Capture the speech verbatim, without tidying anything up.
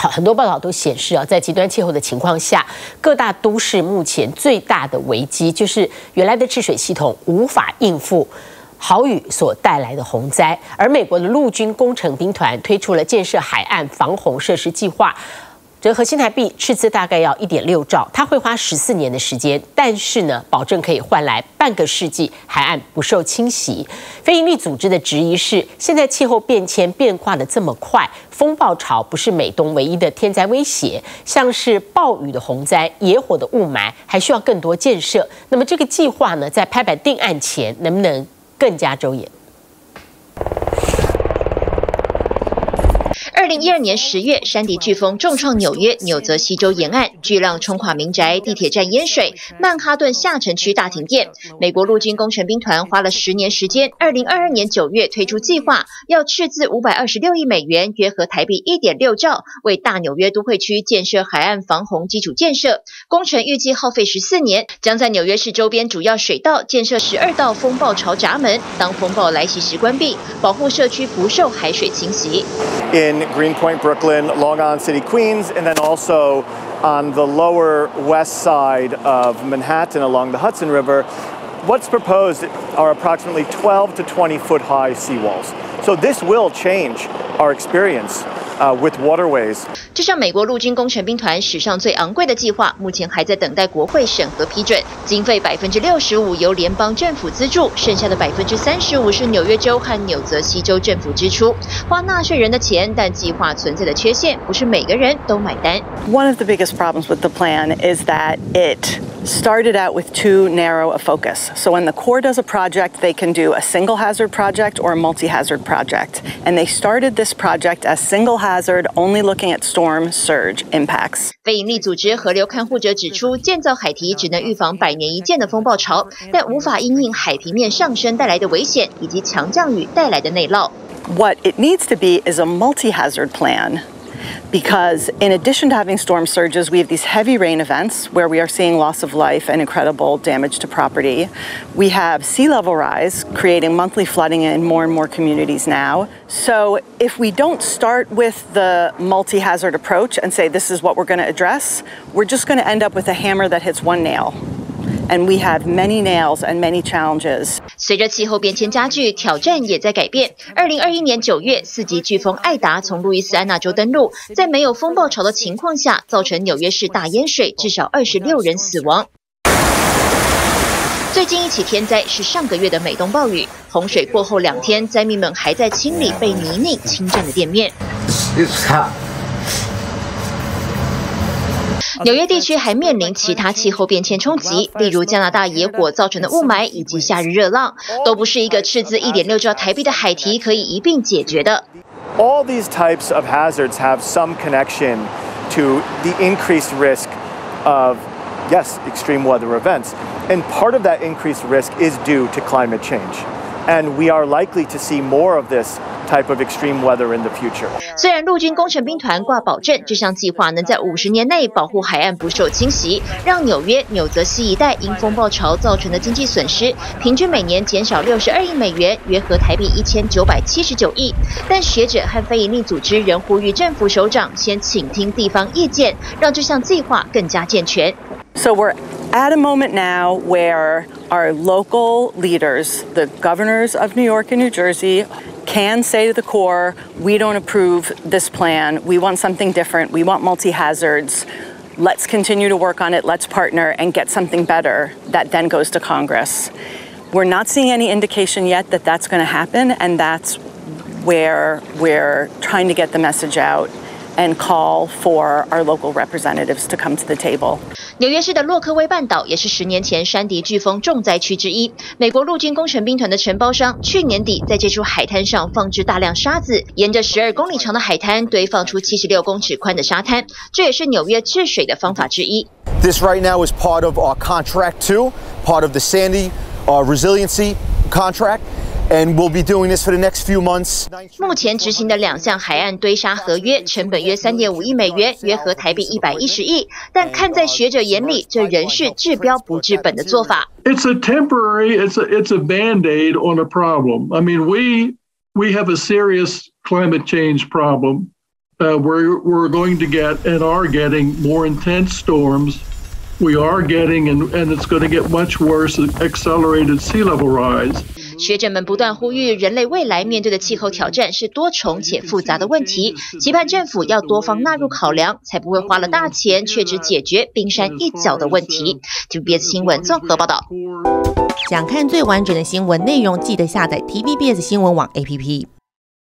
好，很多报道都显示啊，在极端气候的情况下，各大都市目前最大的危机就是原来的治水系统无法应付豪雨所带来的洪灾。而美国的陆军工程兵团推出了建设海岸防洪设施计划。折合新台币斥资大概要一点六兆，它会花十四年的时间，但是呢，保证可以换来半个世纪海岸不受侵袭。非营利组织的质疑是，现在气候变迁变化的这么快，风暴潮不是美东唯一的天灾威胁，像是暴雨的洪灾、野火的雾霾，还需要更多建设。那么这个计划呢，在拍板定案前，能不能更加周延？ 二零一二年十月，山迪飓风重创纽约纽泽西州沿岸，巨浪冲垮民宅，地铁站淹水，曼哈顿下城区大停电。美国陆军工程兵团花了十年时间，二零二二年九月推出计划，要斥资五百二十六亿美元，约合台币一点六兆，为大纽约都会区建设海岸防洪基础建设。工程预计耗费十四年，将在纽约市周边主要水道建设十二道风暴潮闸门，当风暴来袭时关闭，保护社区不受海水侵袭。 In Greenpoint, Brooklyn, Long Island City, Queens, and then also on the lower west side of Manhattan along the Hudson River, what's proposed are approximately twelve to twenty foot high seawalls. So this will change our experience uh, with waterways. 这项美国陆军工程兵团史上最昂贵的计划，目前还在等待国会审核批准。经费百分之六十五由联邦政府资助，剩下的百分之三十五是纽约州和纽泽西州政府支出，花纳税人的钱。但计划存在的缺陷，不是每个人都买单。 One of the biggest problems with the plan is that it started out with too narrow a focus. So when the Corps does a project, they can do a single hazard project or a multi-hazard project. And they started this project as single hazard, only looking at storm surge impacts. 非营利组织河流看护者指出，建造海堤只能预防百年一见的风暴潮，但无法因应海平面上升带来的危险以及强降雨带来的内涝。 What it needs to be is a multi-hazard plan. Because in addition to having storm surges, we have these heavy rain events where we are seeing loss of life and incredible damage to property. We have sea level rise, creating monthly flooding in more and more communities now. So if we don't start with the multi-hazard approach and say this is what we're going to address, we're just going to end up with a hammer that hits one nail. And we have many nails and many challenges. 随着气候变迁加剧，挑战也在改变。二零二一年九月，四级飓风艾达从路易斯安那州登陆，在没有风暴潮的情况下，造成纽约市大淹水，至少二十六人死亡。最近一起天灾是上个月的美东暴雨，洪水过后两天，灾民们还在清理被泥泞侵占的店面。纽约地区还面临其他气候变迁冲击，例如加拿大野火造成的雾霾以及夏日热浪，都不是一个斥资一点六兆台币的海堤可以一并解决的。 All these types of hazards have some connection to the increased risk of, yes, extreme weather events. And part of that increased risk is due to climate change. And we are likely to see more of this type of extreme weather in the future. 虽然陆军工程兵团挂保证，这项计划能在五十年内保护海岸不受侵袭，让纽约、纽泽西一带因风暴潮造成的经济损失，平均每年减少六十二亿美元，约合台币一千九百七十九亿。但学者和非营利组织仍呼吁政府首长先倾听地方意见，让这项计划更加健全。 So we're at a moment now where our local leaders, the governors of New York and New Jersey, can say to the Corps, we don't approve this plan, we want something different, we want multi-hazards, let's continue to work on it, let's partner and get something better that then goes to Congress. We're not seeing any indication yet that that's going to happen, and that's where we're trying to get the message out and call for our local representatives to come to the table. 纽约市的洛克威半岛也是十年前山迪飓风重灾区之一。美国陆军工程兵团的承包商去年底在这处海滩上放置大量沙子，沿着十二公里长的海滩堆放出七十六公尺宽的沙滩，这也是纽约治水的方法之一。 This right now is part of our contract two, part of the Sandy uh, resiliency contract. And we'll be doing this for the next few months. 目前执行的两项海岸堆沙合约，成本约三点五亿美元，约合台币一百一十亿。但看在学者眼里，这仍是治标不治本的做法。 It's a temporary, it's a it's a band-aid on a problem. I mean, we we have a serious climate change problem. Uh, we're we're going to get and are getting more intense storms. We are getting and and it's going to get much worse. Accelerated sea level rise. 学者们不断呼吁，人类未来面对的气候挑战是多重且复杂的问题，期盼政府要多方纳入考量，才不会花了大钱却只解决冰山一角的问题。T V B S 新闻综合报道。 想看最完整的新闻内容，记得下载 T V B S 新闻网 A P P。